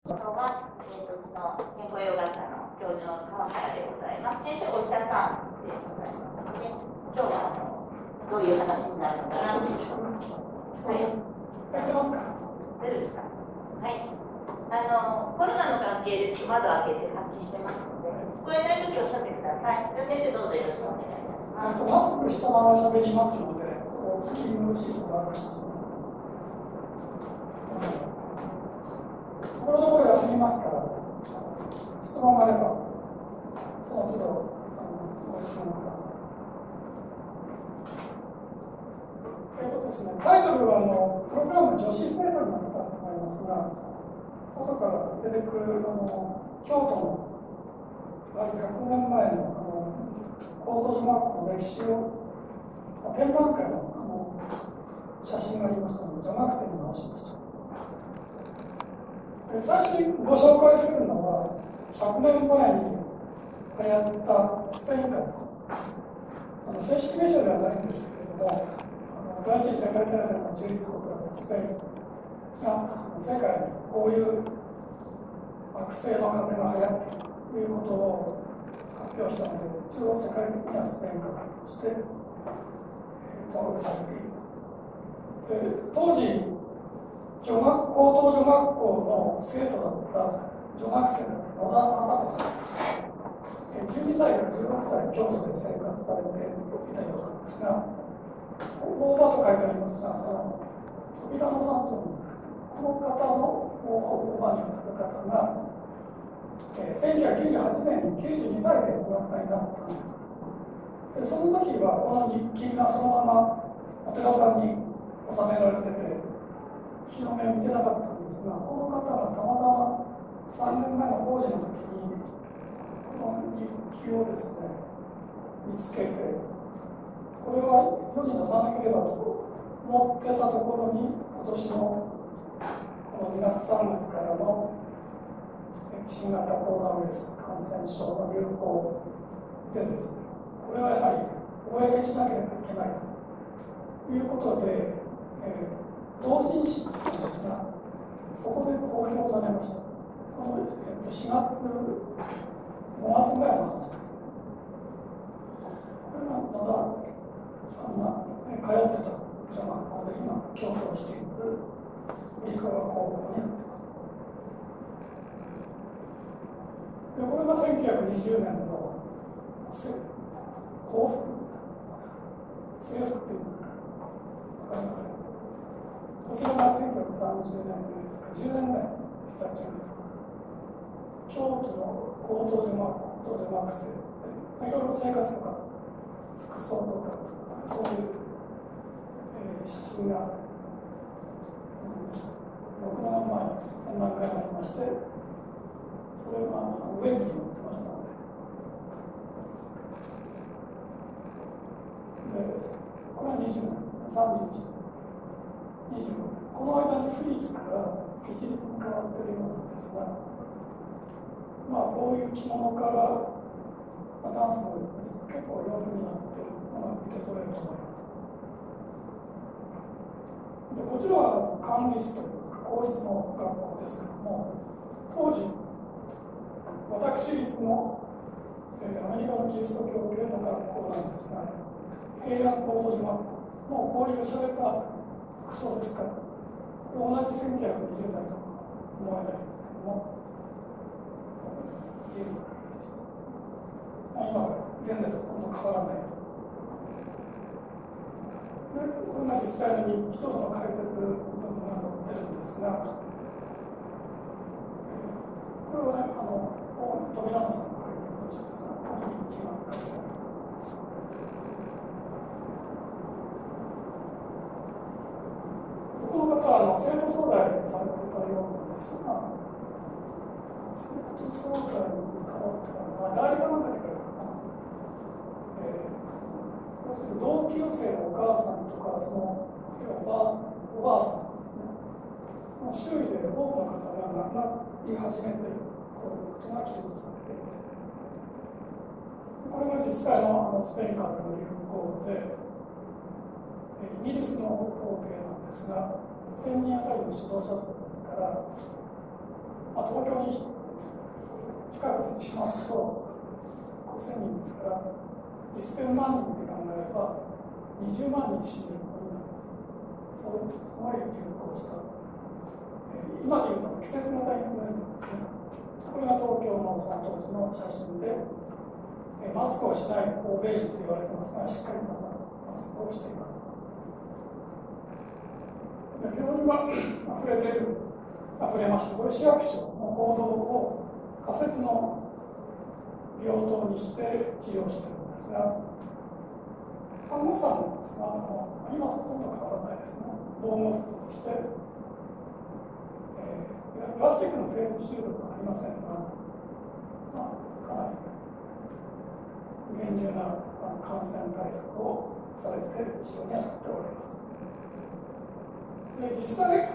今日は、うちの健康養学科の教授の川原でございます。先生、お医者さんでございますので、今日はどういう話になるのかなという。はい。 やってますか？ 大丈夫ですか？はい。コロナの関係で窓を開けて換気してますので、聞こえないときおっしゃってください。では先生、どうぞよろしくお願いいたします。 マスクしたまま喋りますので、お聞き苦しいことがあるかもしれません。ところどころ休みますから、質問があれば、その都度ご質問ください。ですね、タイトルはプログラム女子生徒になったと思いますが、後から出てくる京都の100年前の高等女学校の歴史を展覧会の写真がありましたので、女学生に直しました。最初にご紹介するのは、100年前に流行ったスペイン風邪。正式名称ではないんですけれども、第一次世界大戦の中立国だったスペインが世界にこういう悪性の風邪が流行っているということを発表したので、一応世界的にはスペイン風邪として登録されています。で当時高等女学校の生徒だった女学生だった野田雅子さん、12歳から16歳京都で生活されていたようなんですが、大場と書いてありますが、扉野さんというんですけど、この方の大場にあたる方が、1998年に92歳でお亡くなりになったんです。でその時はこの日記がそのままお寺さんに収められてて、日の目を見てなかったんですが、この方がたまたま3年前の工事の時にこの日記をですね見つけて、これは世に出さなければと思ってたところに、今年のこの2月3月からの新型コロナウイルス感染症の流行でですね、これはやはり公にしなければいけないということで、同人誌なんですが、そこで公表されました。4月、5月ぐらいの話です。これが野田さんが通ってた女学校で、今、京都市立売川高校にやってます。でこれが1920年の幸福、制服っていうんですか、わかりません。こちらが1930年ぐらいですか、10年ぐらいだった気がします。京都の高等女学校と女学生で、いろいろ生活とか服装とか、そういう、写真が6年前に展覧会がありまして、それはウェブに載ってましたので、これは20年ですね、31年、25年、この間にフリーズから一律に変わっているようなんですが、こういう着物から、ダンスのようです。結構洋風になっているのが受け取れると思います。でこちらは管理室といいますか、公立の学校ですけども、当時、私立の、アメリカのキリスト教系の学校なんですが、平安高等女学校、もうこういう洒落た服装ですから、同じ1920代と思われないんですけども、家に書いたりしてます。今は現代とほとんど変わらないです。でこれが実際に一つの解説部分が載ってるんですが、これはね、扉野さんが書いてる文章ですが、ここに日記が書いてあります。この方は生徒総代されてたようなんですが、生徒総代に変わってから、代理かなんかで書いてあるかな。要するに同級生のお母さんとか、そのおばあさんとかですね、その周囲で多くの方が亡くなり始めていることが記述されています。これが実際のスペイン風邪の流行で、イギリスの統計なんですが、1000人あたりの指導者数ですから、 東京に比較しますと5000人ですから1000万人って考えれば20万人死んでいることになります。そうすごい流行した、今でいうと季節型インフルエンザですね。これが東京のその当時の写真で、マスクをしない欧米人と言われてますが、しっかり皆さんマスクをしています。病院は溢れまして、これ市役所の報道を仮設の病棟にして治療しているんですが、看護師さんもですが、今ほとんど変わらないですね。防護服をして、プラスチックのフェイスシールドはありませんが、かなり厳重な感染対策をされて治療に当たっております。で実際、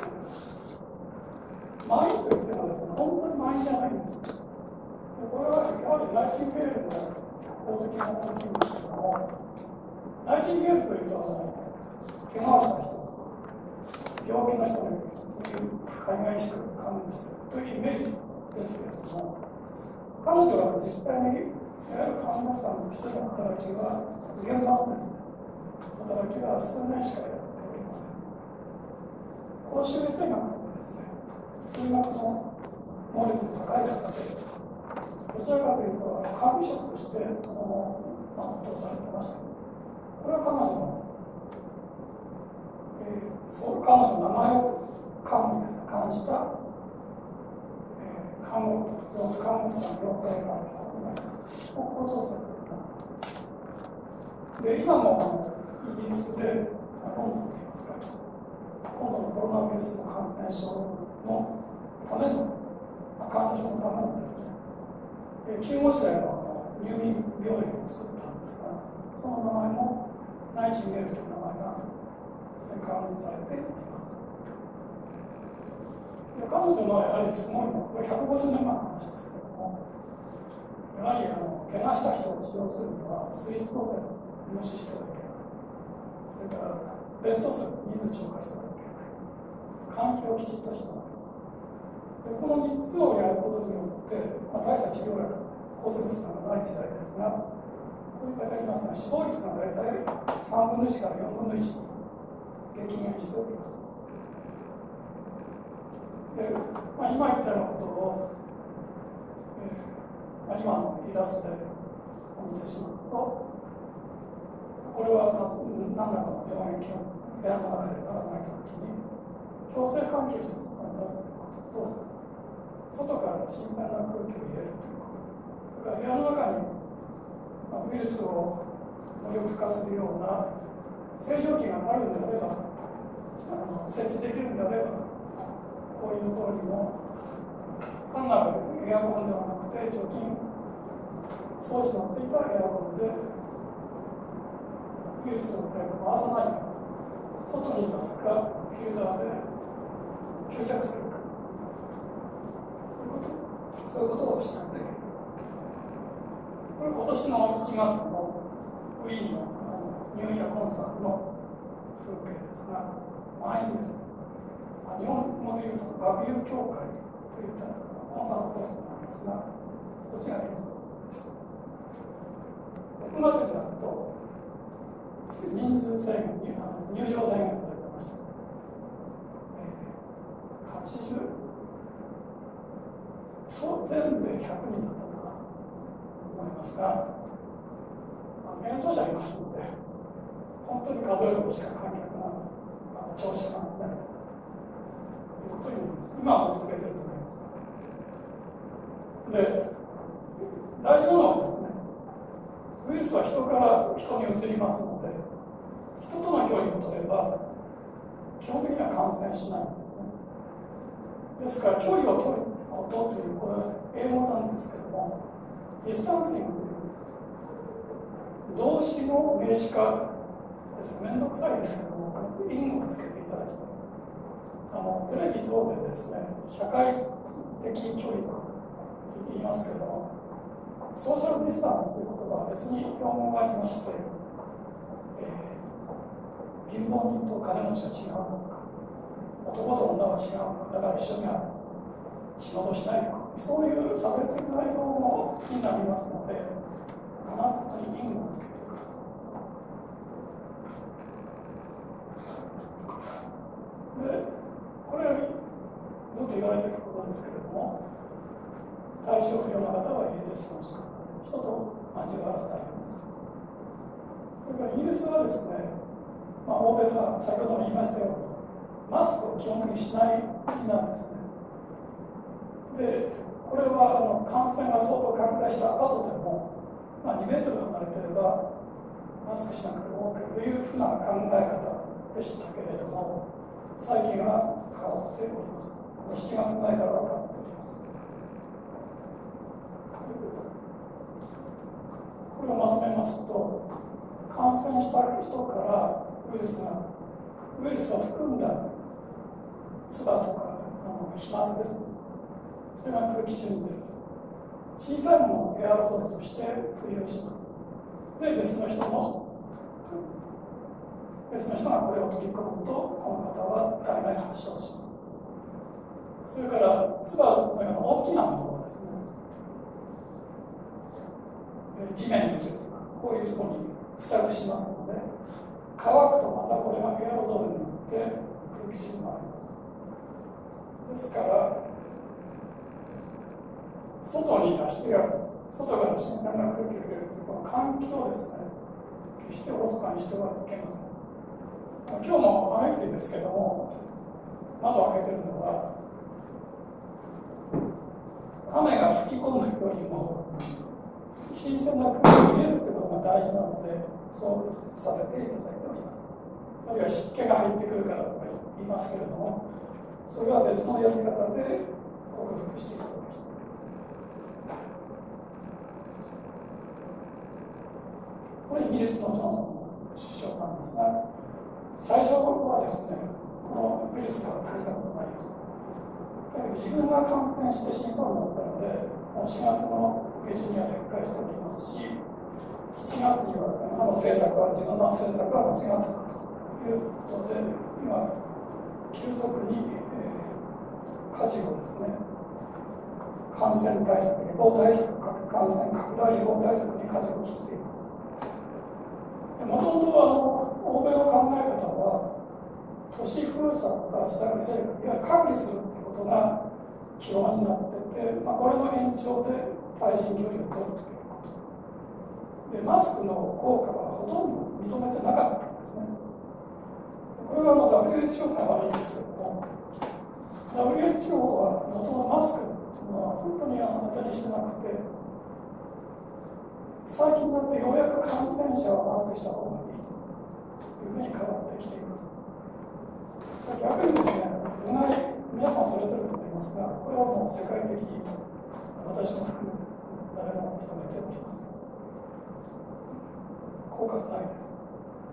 満員といってもですね、本当に満員じゃないんです。でこれはやはりナイチンゲールの功績も大きいんですけども、ナイチンゲールというと怪我をした人とか、病気の人に海外医師が看護しているというイメージですけれども、彼女は実際にいわゆる看護師さんとしての働きは、現場のですね、働きは数年しかやっておりません。公衆衛生学のですね、数学の能力の高い方で、どちらかというと、管理職としてその全うされてました。これは彼女の、彼女の名前を管した、看護師さんの要請があるとになります。ここを調査された。で、今もイギリスで、ロンドンといいますか、今度のコロナウイルスの感染症のための、患者さんのためのですね、救護士らの入院病院を作ったんですが、その名前もナイチンゲールという名前が確認されています。彼女のやはりすごいのは、これ150年前の話ですけども、やはり怪我した人を治療するには、水質当然無視してはいけない。それから、ベッド数、人数超過してはいけない。環境をきちっとしなさい。でこの3つをやることによって、大した治療薬、抗生物質がない時代ですが、こういう書いてありますが、死亡率が大体3分の1から4分の1に激減しております。で今言ったようなことを、今のイラストでお見せしますと、これは何らかの病原菌を部屋の中でばらまいたときに、共生環境施設を出すということと、外から新鮮な空気を入れるということ、それから部屋の中にウイルスを無力化するような清浄機があるのであれば、設置できるのであれば、こういうところにも単なるエアコンではなくて除菌装置のついたエアコンでウイルスを回さないように外に出すかフィルターで吸着するかそういうことをしなくてはいけない。これ今年の1月のウィーンのニューイヤーコンサートの風景ですが、満員です。日本語でいうと学友協会といったコンサートホールなんですが、こちらに演奏しています。6月になると、人数制限、入場制限されてました。そう全部で100人だったとか思いますが、演奏者いますので、本当に数えるとしか観客が聴衆がないと。今はもっと増えてると思います。で、大事なのはですね、ウイルスは人から人に移りますので、人との距離を取れば、基本的には感染しないんですね。ですから、距離を取ることという、これは英語なんですけども、ディスタンシングという動詞の名詞化です。めんどくさいですけども、因をつけていただきたい。テレビ等でですね、社会的距離とか言いますけれども、ソーシャルディスタンスということは別に用語がありまして、貧乏人と金持ちは違うのとか、男と女は違うのとか、だから一緒にある。 仕事しないとか、そういう差別的な用語になりますので、必ず因をつけてください。で、これよりずっと言われていることですけれども、対象不要な方は家で過ごしてください。人と交わらないようにする。それからイギリスはですね、欧米は先ほども言いましたように、マスクを基本的にしない国なんですね。で、これは感染が相当拡大した後でも、2メートル離れてれば、マスクしなくても OK というふうな考え方でしたけれども、最近は変わっております。7月前からは変わっております。これをまとめますと、感染した人からウイルスを含んだ唾とか飛沫です。それが空気中に出る。小さいものをエアロゾルとして浮遊します。で、別の人がこれを取り込むと、この方は大概発症します。それから、唾のような大きなものですね。地面についてとか、こういうところに付着しますので、乾くとまたこれがエアロゾルになって空気中に回ります。ですから、外に出してやる、外から新鮮な空気を入れるというこの環境をですね、決しておろそかにしてはいけません。今日も雨降りですけども、窓を開けてるのは、雨が吹き込むよりも、新鮮な空気を入れるということが大事なので、そうさせていただいております。あるいは湿気が入ってくるからとか言いますけれども、それは別のやり方で克服していただきます。これイギリスのジョンソン首相なんですが、最初はですね、このウイルスが大したことないと。だけど自分が感染して死にそうになったので、もう4月の下旬には撤回しておりますし、7月には自分の政策は間違ってたということで、今、急速に、舵をですね、感染対策、予防対策、感染拡大予防対策に舵を切っています。もともと欧米の考え方は、都市封鎖とか自宅生活、いわゆる隔離するということが基本になってて、これの延長で対人距離を取るということで、マスクの効果はほとんど認めてなかったんですね。これはWHO が悪いんですけども、WHO は元のマスクというのは本当に当たりしてなくて、最近になってようやく感染者はマスクした方がいいというふうに変わってきています。逆にですね、皆さんされてると思いますが、これはもう世界的に私も含めてですね、誰も認めておりません。効果がないです。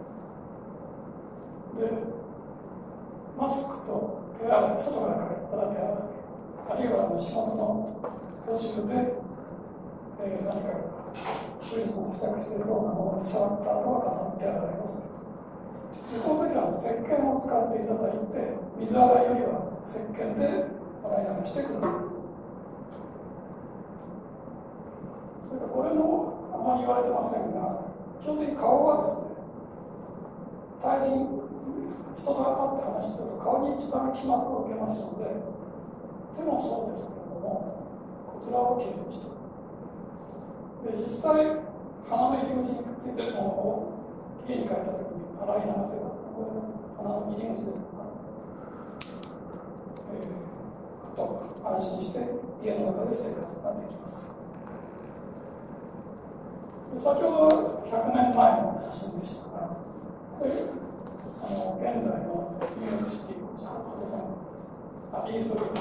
で、マスクと手洗い、外から帰ったら手洗い、あるいは仕事の途中で、何かウイルスの付着していそうなものに触った後は必ず手洗いをする。でこの時は石鹸を使っていただいて、水洗いよりは石鹸で洗い流してください。それからこれもあまり言われてませんが、基本的に顔はですね、人と会って話すると顔に一番飛沫を受けますので、手もそうですけれども、こちらをきれいにしておく。で、実際、鼻の入り口にくっついているものを家に帰ったときに洗い流せばですね、これ鼻の入り口ですから、安心して家の中で生活ができます。で先ほどは100年前の写真でしたが、現在のニューヨークシティのちゃんと保存です。イーストリートです。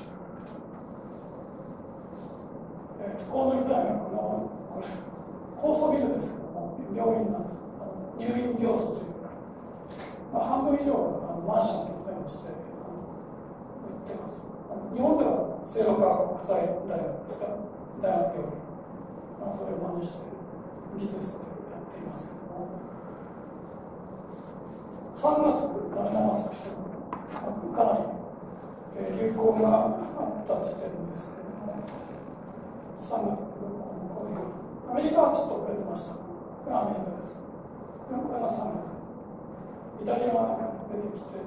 コーネル大学のこれ高層ビルですけども、病院なんです。入院病棟というか、半分以上がマンションに電話して売ってます。日本では聖路加国際大学ですから、大学病院、それを真似してビジネスでやっていますけども、3月、誰もマスクしてます。かなり流行があった時んですけど、こういうアメリカはちょっと遅れてました。これはアメリカです。これが3月です。イタリアが出てきて、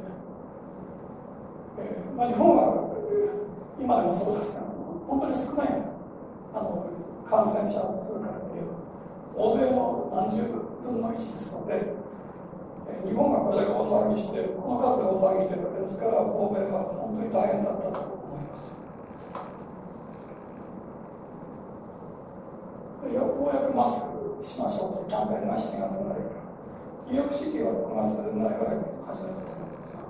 まあ、日本は今でもそうですが、本当に少ないんです。感染者数から見れば。欧米の何十分の1ですので、日本がこれだけ大騒ぎして、この数で大騒ぎしているわけですから、欧米は本当に大変だったと思います。ようやくマスクしましょうというキャンペーンが7月ぐらいから、ニューヨークシティは9月ぐらいから始めたと思うんですが。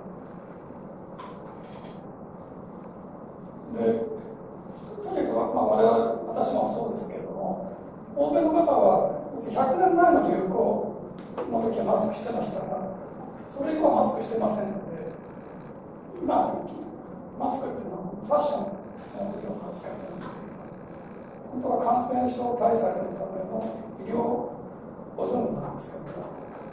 で、とにかく、我々、私もそうですけれども、欧米の方は100年前の流行の時はマスクしてましたが、それ以降はマスクしてませんので、今、マスクっていうのはファッションのような扱いになっています。本当は感染症対策のための医療補助なんですけども、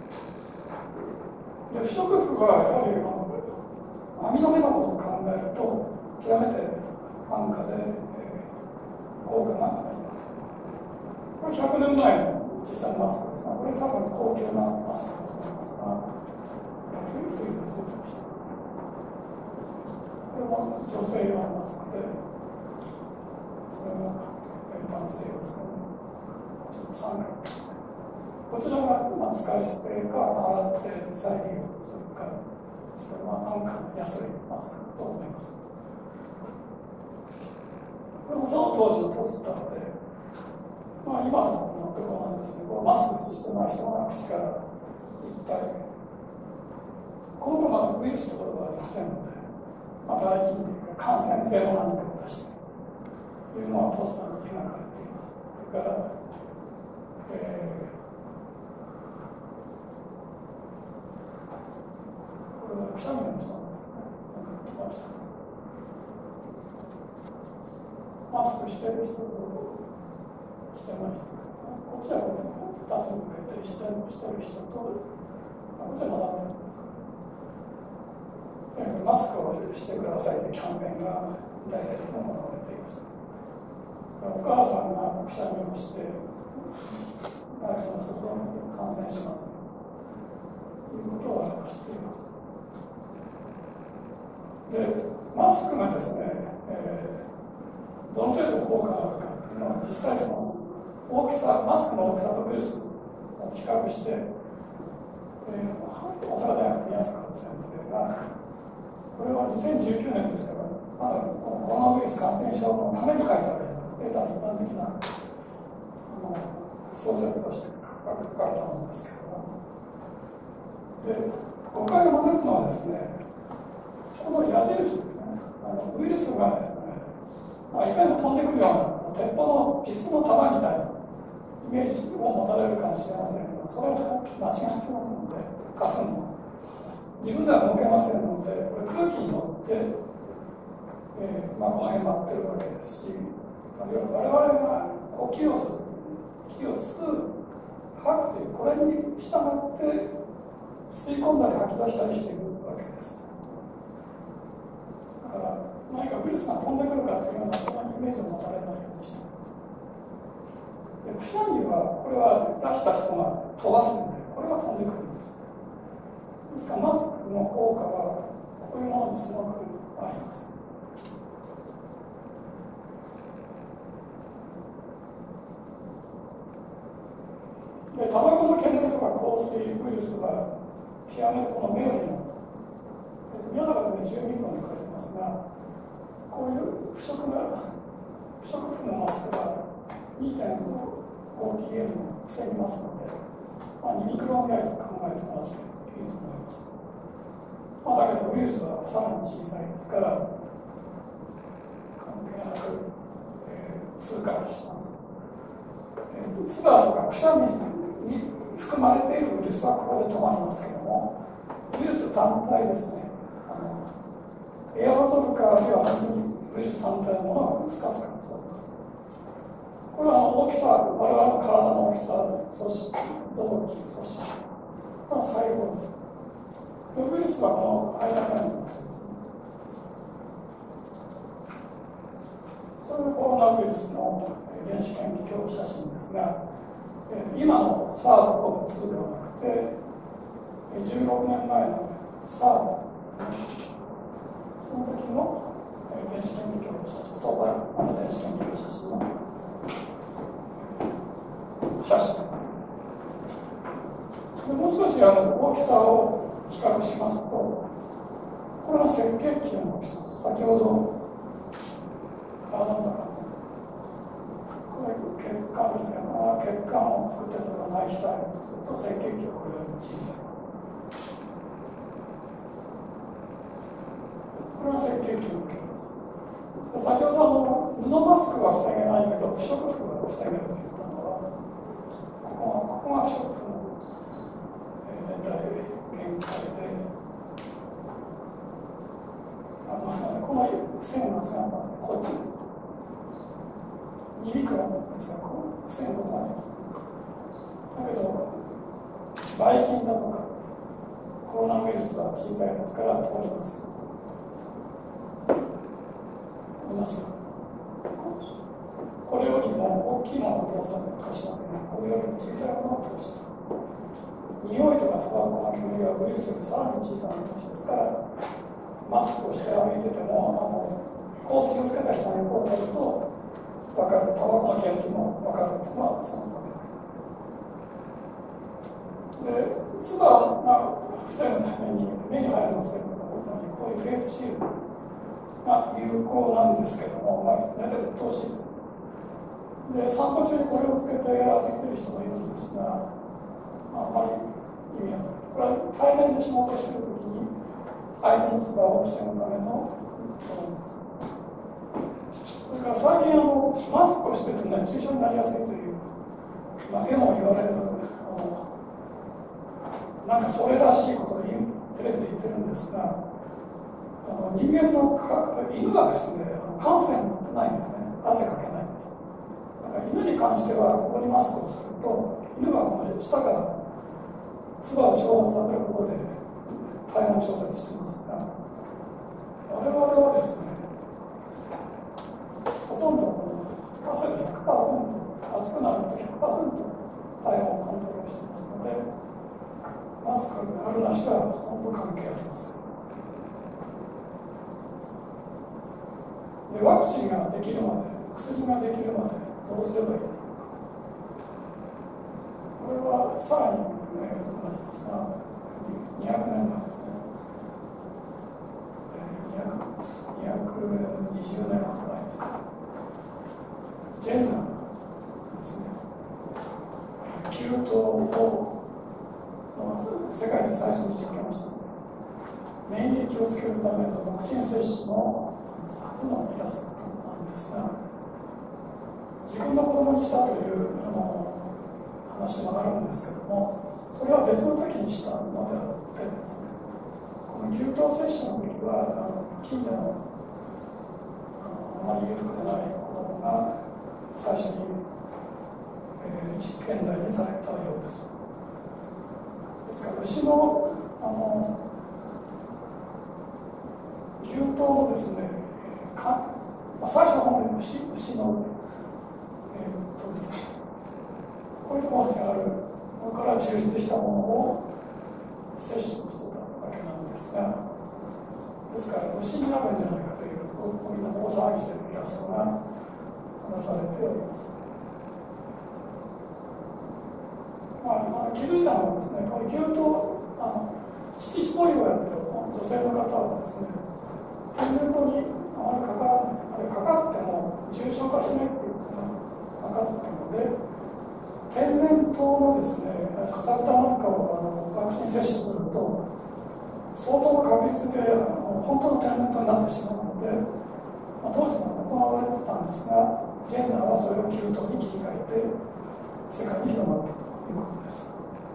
で不織布はやはり網の目のことを考えると、極めて安価で、効果があります。これ100年前の実際のマスクですが、これ多分高級なマスクだと思いますが、古いのがついたりしてます。これも女性用のマスクで、これも男性用ですね。ちょっと三角。こちらが使い捨てか洗って再利用するかですから、安価な安いマスクだと思います。これもその当時のポスターで、今のところなんですね、このマスクしてない人が口からいっぱい。この頃まだウイルスということはありませんので、ばい菌というか感染性の何かを出してというのはポスターに描かれています。それから、これはくしゃみをしたんですね。飛ばしたんです。マスクしてる人としてない人、こっちは2つに向けてしてる人と、こっちはまだってるんです。マスクをしてくださいというキャンペーンが大々的に行われていました。お母さんがくしゃみをして、そこに感染しますということを知っています。で、マスクがですね、どの程度効果があるかというのは、実際その大きさ、マスクの大きさとウイルスを比較して、大阪大学宮坂先生が、これは2019年ですから、まだこのコロナウイルス感染症のために書いたわけじゃなくて、ただ一般的な創設として書かれたものですけれども、で、誤解を招くのはですね、この矢印ですね、ウイルスがですね、いかにも飛んでくるような鉄砲のピストルの弾みたいなイメージを持たれるかもしれませんが、それは間違ってますので、花粉も。自分では動けませんので、これ空気に乗って、この辺舞ってるわけですし、我々が呼吸をする、息を吸う、吐くという、これに従って吸い込んだり吐き出したりしているわけです。だから、何かウイルスが飛んでくるかというような、そんなイメージを持たれないようにしています。でくしゃみは、これは出した人が飛ばすので、これが飛んでくるんです。ですから、マスクの効果は、こういうものにすごくあります。で、タバコの煙とか香水、ウイルスは、極めてこの目よりも、宮坂先生12分で書いてますが、こういう不織布のマスクが 2.5pm を防ぎますので、2ミクロンぐらいと考えてもらっていいと思います。だけどウイルスはさらに小さいですから、関係なく、通過します。唾とかくしゃみに含まれているウイルスはここで止まりますけれども、ウイルス単体ですね、エアロゾルかあるいは本当にウイルス単体のものがスカスカと通ります。これは大きさ、我々の体の大きさ、組織、臓器、組織、細胞です。ウイルスはこの間からの大きさですね。これがコロナウイルスの、 電子顕微鏡写真ですが、今の SARS-CoV-2 ではなくて、16年前の SARS ですね、その時の電子顕微鏡の写真、素材、また電子顕微鏡写真の写真です。でもう少し大きさを比較しますと、これは赤血球の大きさ。先ほど体の中のこれ血管ですね。血管を作っていたのが内皮細胞とすると赤血球はこれよりも小さい。これは赤血球の径です。先ほど布マスクは防げないけど不織布が防げると言ったのは、ここが不織布の大限界で、この線が違ったんです。こっちです。2ミクロンですが、この線のところまで。だけど、ばい菌だとか、コロナウイルスは小さいですから通りますよ。同じなんです。これよりも大きいものを通しませんね。これよりも小さいものを通します。匂いとかタバコの煙はウイルスよりさらに小さな年ですから、マスクをして歩いてても、香水をつけた人にこうやると分かる、タバコの煙も分かるというのはそのためです。で、唾を防ぐために、目に入るのを防ぐために、こういうフェイスシールドが有効なんですけども、大体うっとうしいです。で、散歩中にこれをつけて歩いてる人もいるんですが、あんまり意味はない。これは対面で仕事をしているときに、相手の唾を防ぐためのものです。それから最近マスクをしていると熱中症になりやすいという、絵も言われる、なんかそれらしいことをテレビで言ってるんですが、人間の犬がですね、汗腺がないんですね。汗かけないんです。だから犬に関しては、ここにマスクをすると、犬がこの下から唾を蒸発させることで体温調節していますが、我々はですね、ほとんど汗で 100%、熱くなると 100% 体温をコントロールしていますので、マスクがあるなしはほとんど関係ありません。で、ワクチンができるまで、薬ができるまでどうすればいいか。これはさらに良くなりますが、200年前ですね。220年前ですね。ジェンナーですね。急騰を世界で最初に実験をした免疫をつけるためのワクチン接種の初のイラストなんですが、自分の子供にしたという話もあるんですけども、それは別の時にしたのであってですね、この急騰接種の時は近年のあまり裕福でない子供が最初に、実験台にされたようです。ですから牛の牛痘のですね、最初の本当に牛のですね、こういうところにあるものから抽出したものを摂取してたわけなんですが、ですから牛になるんじゃないかというこういう大騒ぎしているイラストが話されております。気づいたのはですね、この牛痘、乳搾りをやっている女性の方はですね、天然痘にあまりかかっても重症化しないっていうことが分かったので、天然痘のですね、カサブタなんかをワクチン接種すると、相当の確率で本当の天然痘になってしまうので、当時も行われてたんですが、ジェンナーはそれを急痘に切り替えて、世界に広まったということです。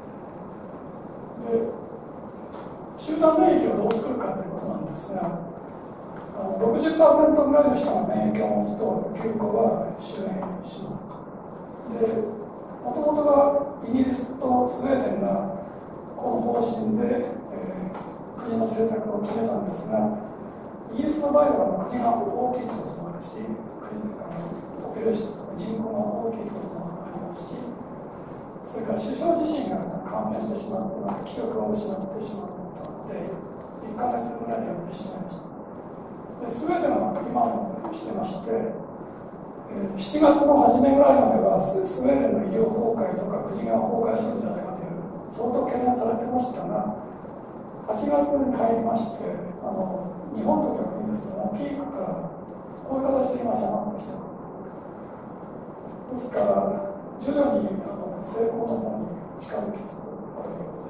で、集団免疫をどう作るかということなんですが、60% ぐらいの人が免疫を持つと9個は終焉します。で、もともとはイギリスとスウェーデンがこの方針で、国の政策を決めたんですが、イギリスの場合は国が大きいということもあるし、国というかいる人ですね、人口が大きいこともありますし、それから首相自身が感染してしまって、記憶を失ってしまったので、1ヶ月ぐらいでやめてしまいました。すべての今もしてまして、7月の初めぐらいまではスウェーデンの医療崩壊とか国が崩壊するんじゃないかという相当懸念されてましたが、8月に入りまして、日本と逆にですね、ピークからこういう形で今下がってきています。ですから、徐々に成功の方に近づきつつあるようです。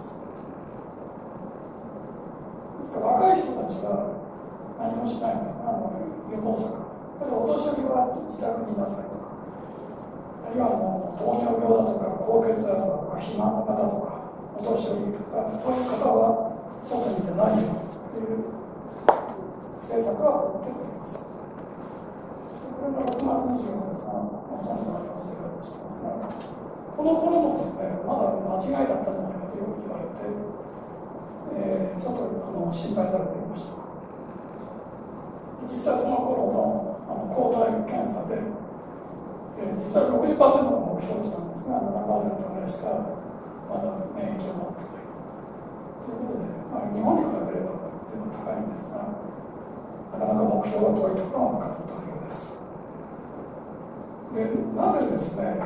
ですから若い人たちは何もしないんですね、予防策。だからお年寄りは自宅にいなさいとか、あるいは糖尿病だとか高血圧だとか肥満の方とかお年寄りとか、こういう方は外に出ないよという政策は取っております。これが6月25日のほとんどの生活してますが、この頃もですね、まだ間違いだったんじゃないかと言われて、ちょっと心配されていました。実際その頃の抗体検査で、実際 60% の目標値なんですが、7% ぐらいしかまだ免疫を持っていないということで、日本に比べれば随分高いんですが、なかなか目標が遠いところが分かったようです。で、なぜですね、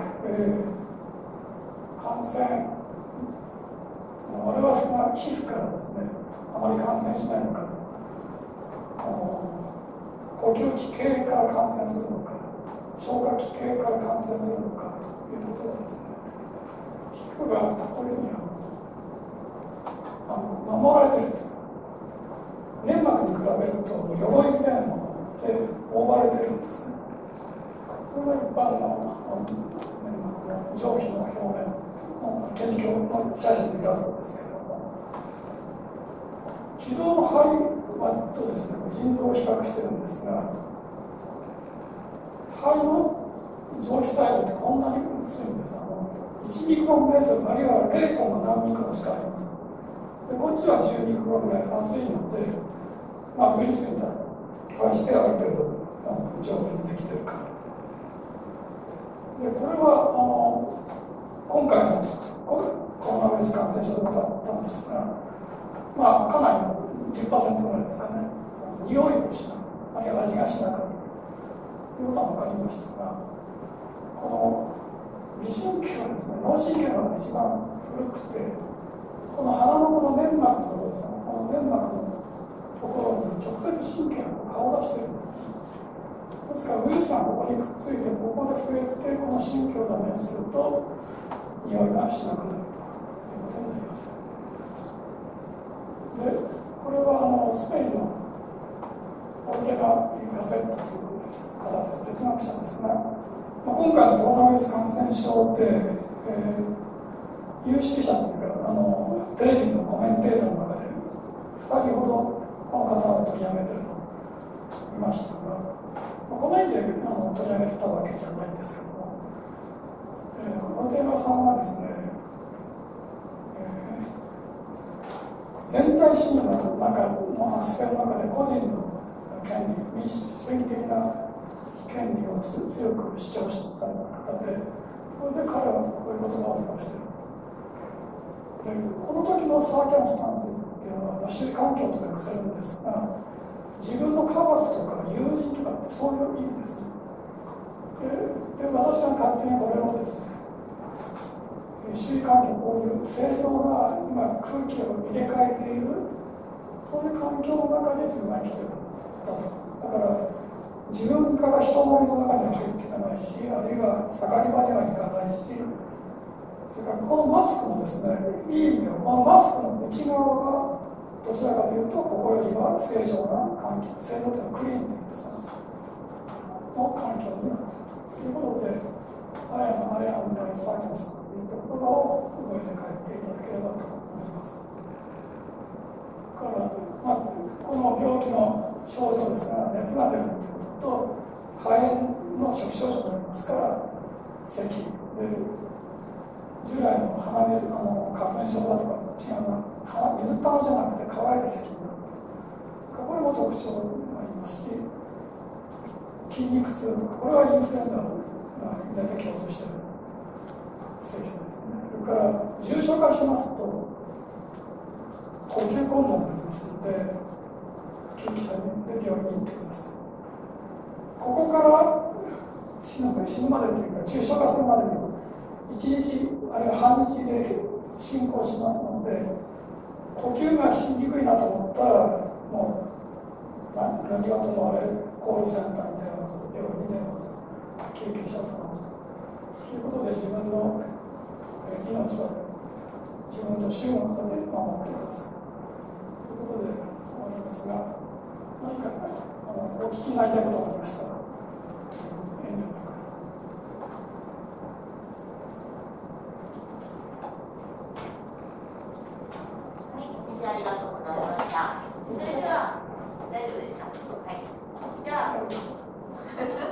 感染、我々が皮膚からですね、あまり感染しないのか、呼吸器系から感染するのか、消化器系から感染するのかということはですね、皮膚がこういうふうに守られているというか、粘膜に比べると鎧みたいなもので覆われているんですね。これが一般の粘膜の上皮の表面の顕微鏡の写真のイラストですけれども、気道の肺とですね、腎臓を比較してるんですが、肺の上皮細胞ってこんなに薄いんです。1ミクロンメートル、あるいは 0. 何ミクロンしかありません。でこっちは10ミクロンぐらい厚いので、ウイルスに対してある程度丈夫にできてるから。でこれは今回のコロナウイルス感染症で分かったんですが、かなりの 10% ぐらいですかね、匂いをしない、あるいは味がしなくなるということは分かりましたが、この微神経はですね、脳神経が一番古くて、この鼻のこの粘膜のところですね、この粘膜のところに直接神経が顔を出しているんですね。ですからウイルスがここにくっついて、ここで増えて、この神経をダメにすると、匂いがしなくなるということになります。で、これはスペインのオルテガ・ガセットという方です、哲学者ですが、今回のコロナウイルス感染症で、有識者というかテレビのコメンテーターの中で2人ほどこの方を取り上げているのを見ましたが、この意味で取り上げてたわけじゃないんですけども、オルテガさんはですね、全体主義の中の発生の中で個人の権利、民主主義的な権利を強く主張された方で、それで彼はこういう言葉を残しているんです。で、この時のサーキャンスタンスっていうのは周囲環境と訳せるんですが、自分の家族とか友人とかってそういう意味ですね。で私は勝手にこれをですね、周囲環境、こういう正常な今空気を入れ替えている、そういう環境の中で自分が生きているんだと。だから自分から人混みの中には入っていかないし、あるいは盛り場には行かないし、それからこのマスクもですね、いい意味でこのマスクの内側がどちらかというと、ここよりは正常な環境、正常というのはクリーンというんですか、の環境になっているということで、あれは未来サーキャンスという言葉を覚えて帰っていただければと思います。だから、この病気の症状ですが、熱が出るということと、肺炎の初期症状になりますから、咳で、従来の鼻水、花粉症だとか違うな、水っぱのじゃなくて乾いた咳になると。これも特徴になりますし、筋肉痛とか、これはインフルエンザ大体共通している性質ですね。それから重症化しますと呼吸困難になりますので、救急車で病院に行ってください。ここから死ぬまでというか、重症化するまでに1日あるいは半日で進行しますので、呼吸がしにくいなと思ったら、もう何はともあれ、コールセンターに電話する、病院に電話する、救急車を頼むということで、自分の命は自分と主の方で守ってくださいということで思いますが、何かお聞きになりたいことがありましたら、遠慮なく。 先生ありがとうございました。それでは大丈夫ですか。はい。じゃあ。